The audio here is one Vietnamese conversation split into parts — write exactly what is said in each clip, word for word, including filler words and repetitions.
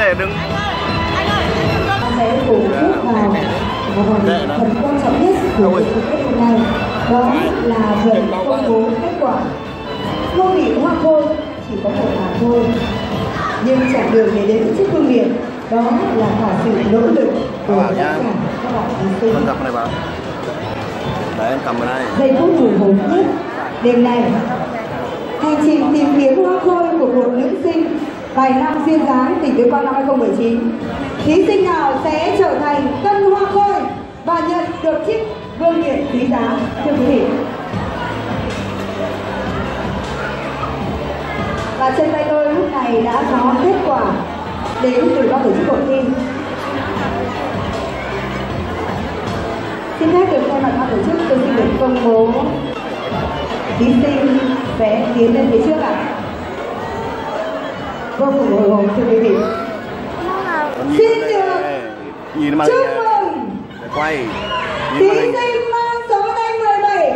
để đừng sẽ cùng bước vào một phần phần quan trọng nhất của buổi chung kết hôm nay, đó là việc công bố kết quả. Ngôi vị Hoa Khôi chỉ có một mà thôi, nhưng chặng đường để đến chiếc vương miện đó là cả sự nỗ lực của tất cả các bạn thí sinh. con gặp này bà, để em cầm vào đây. Giây phút hồi hộp nhất đêm nay, hành trình tìm kiếm Hoa Khôi của một nữ sinh tài năng duyên dáng tỉnh Tuyên Quang năm hai không một chín. Thí sinh nào sẽ trở thành tân Hoa Khôi và nhận được chiếc vương miện quý giá, thưa quý vị? Và trên tay tôi lúc này đã có kết quả đến từ ban tổ chức cuộc thi. Xin phép được thay mặt ban tổ chức, tôi xin được công bố thí sinh sẽ tiến lên phía trước ạ. À. Vô cùng hồi hộp, thưa quý vị. Xin được chúc mừng quay thí sinh mang số danh mười bảy.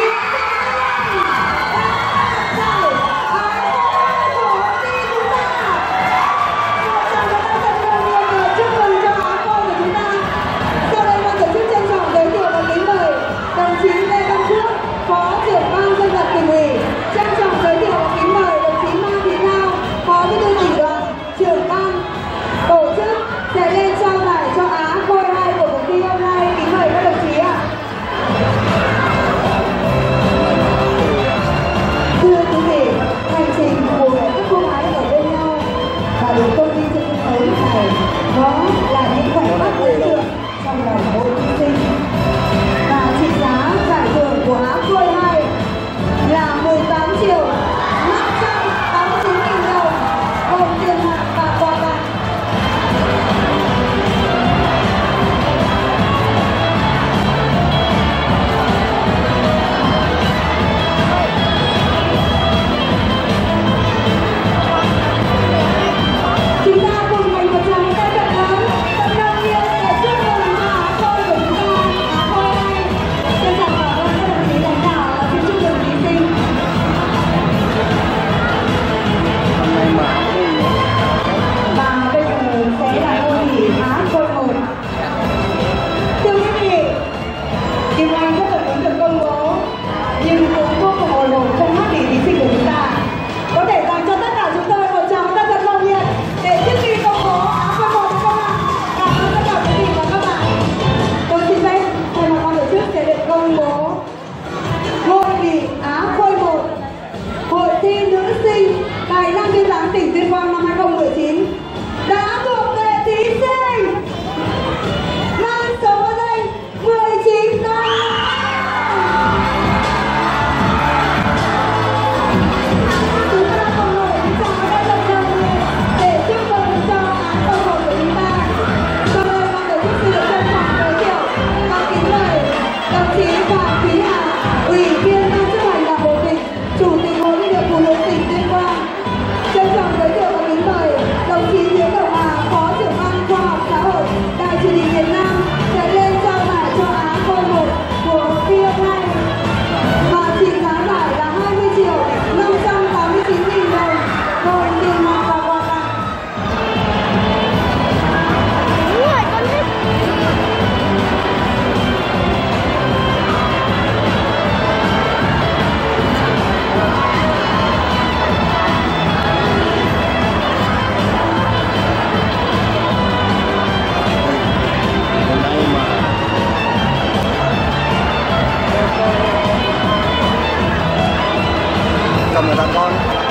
Đó là những khoảnh khắc ấn tượng trong lòng mỗi thí sinh. Và trị giá giải thưởng của Á Khôi hai là mười tám triệu năm trăm tám mươi chín nghìn đồng, gồm tiền mặt và quà tặng. Chúng ta cùng dành một tràng tay thật lớn, thật nồng nhiệt để chúc mừng Á Khôi của chúng ta, Á Khôi hai. Trân trọng cảm ơn các đồng chí lãnh đạo và xin chúc mừng thí sinh. Và bây giờ sẽ là ngôi vị Á Khôi một. Thưa quý vị, Kim Anh rất là muốn được công bố, nhưng cũng vô cùng hồi hộp không hát đi thí sinh của chúng ta. Có thể dành cho tất cả chúng tôi một tràng tay thật nồng nhiệt để trước khi công bố Á Khôi một được không ạ? Cảm ơn tất cả quý vị và các bạn. Tôi xin phép thay mặt ban tổ chức sẽ được công bố ngôi vị Á Khôi một Hội thi nữ sinh tài năng duyên dáng tỉnh Tuyên Quang năm hai không một chín đã thuộc về thí sinh mang số danh mười chín năm. Chúng ta cùng nổi những tràng tay thật nồng nhiệt để chúc mừng cho Á Khôi một của chúng ta. Sau đây ban tổ chức xin được trân trọng giới thiệu và kính mời đồng chí Phạm Thúy Hà, Ủy viên Ban chấp hành Đảng bộ tỉnh, Chủ tịch Hội Liên hiệp Phụ nữ tỉnh Tuyên Quang. Trân trọng giới thiệu và kính mời đồng chí Nguyễn Đậu Hà, Phó trưởng ban khoa học xã hội Đài Truyền hình Việt Nam sẽ lên trao giải cho Á Khôi một của cuộc thi hôm nay. Và trị giá giải là hai mươi triệu năm trăm tám mươi chín nghìn đồng, gồm tiền mặt và quà tặng. cầm người ta con.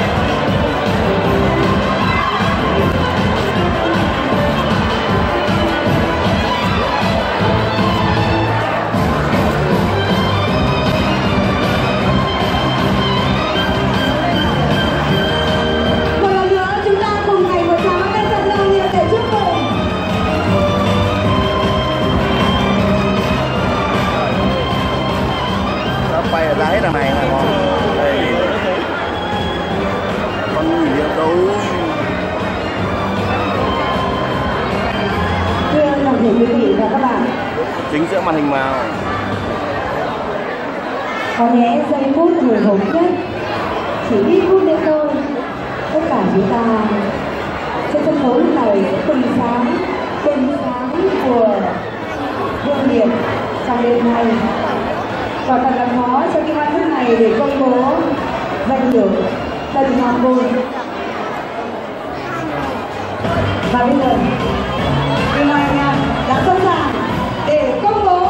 Một lần nữa chúng ta cùng dành một tràng tay thật nồng nhiệt để chúc mừng. Nó bay ở đáy đằng này là con. Đây. Con nghỉ việc đâu. Thưa toàn thể quý vị và các bạn, Chính giữa màn hình màu. có lẽ giây phút hồi hộp nhất chỉ ít phút nữa thôi, tất cả chúng ta sẽ sân khấu lúc này bừng sáng, bừng sáng của Hương Điệp trong đêm nay. Và thật là khó cho cái ban lúc này để công bố danh hiệu Tân Hoa Khôi. Và bây giờ, điều này đã sẵn sàng để công bố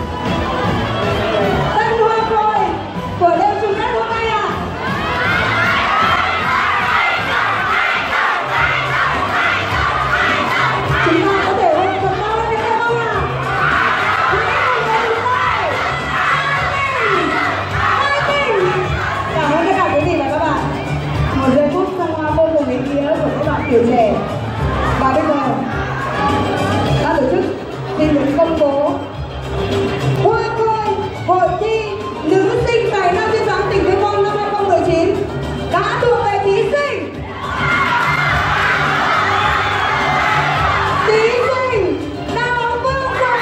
Tân Hoa Khôi của đêm chung kết hôm nay ạ. Chúng ta có thể hôn thật to lên được không ạ? Cảm ơn tất cả quý vị và các bạn. Một giây phút Tân Hoa vô cùng ý nghĩa của các bạn tuổi trẻ. Và bây giờ ban tổ chức xin được công bố Hoa Khôi hội thi nữ sinh tài năng duyên dáng tỉnh Tuyên Quang năm hai không một chín đã thuộc về thí sinh thí sinh Đào Phương Quỳnh.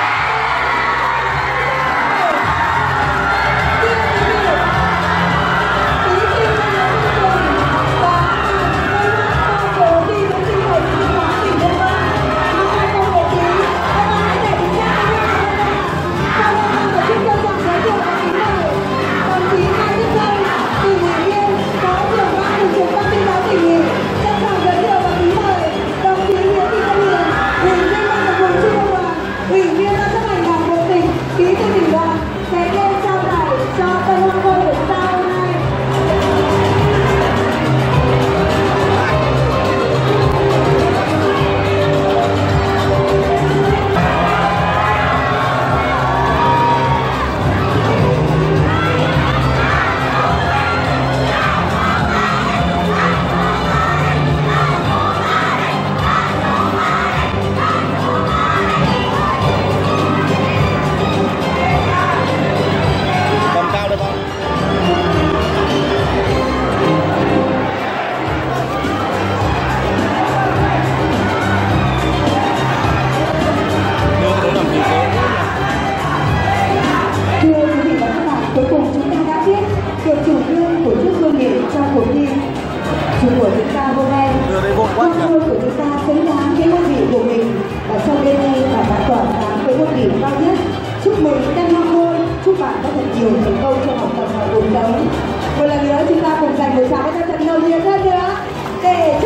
Chung của chúng ta hôm nay, Hoa Khôi của chúng ta xứng đáng với ngôi vị của mình và trong đêm nay và đã tỏa sáng với ngôi vị cao nhất. Chúc mừng Tân Hoa Khôi, chúc bạn có thật nhiều thành công trong học tập và cuộc sống. Một lần nữa chúng ta cùng dành buổi chào với thật nồng nhiệt hơn nữa để